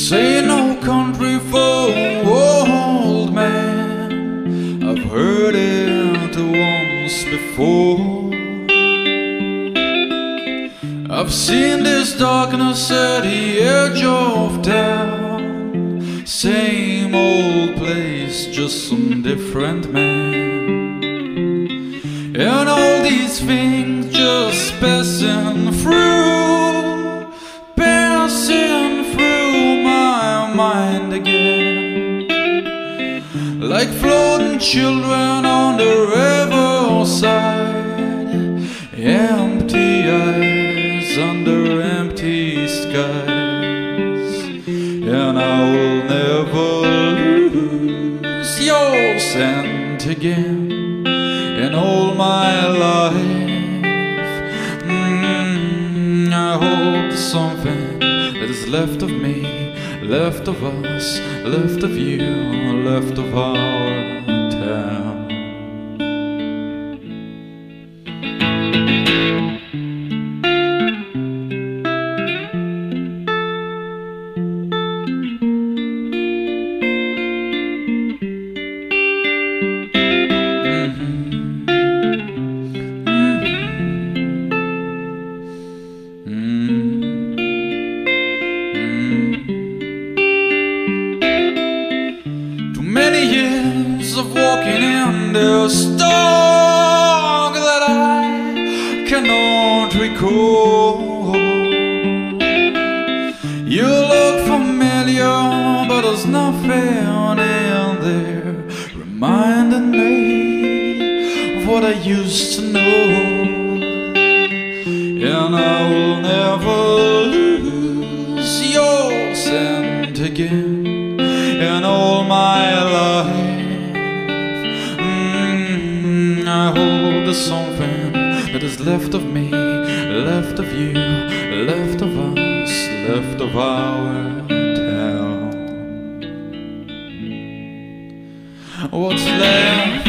ain't no country for old man. I've heard it once before. I've seen this darkness at the edge of town. Same old place, just some different man. And all these things just passing through my mind again, like floating children on the riverside, empty eyes under empty skies. And I will never lose your scent again in all my life. I hope there's something that is left of me, left of us, left of you, left of our town. Many years of walking in this dark that I cannot recall. You look familiar, but there's nothing in there reminding me of what I used to know. And I will never lose your scent again in all my life. I hope there's something that is left of me, left of you, left of us, left of our town. What's left?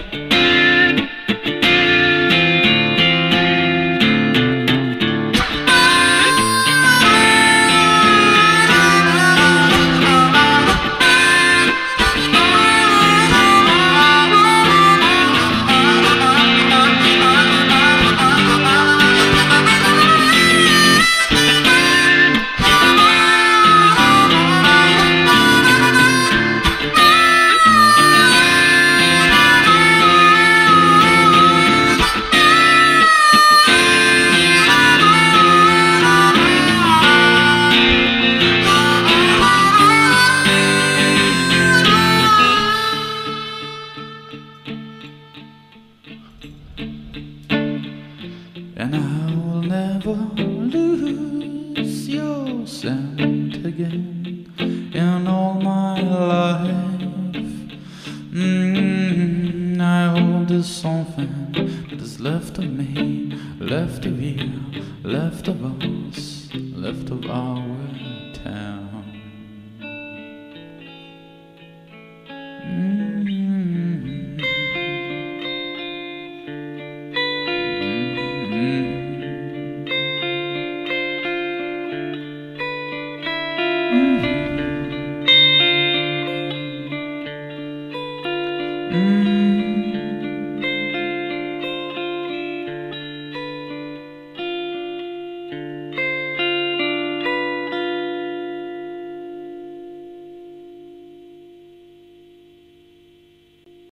And I will never lose your scent again in all my life. I hope there's something that is left of me, left of you, left of us, left of our town.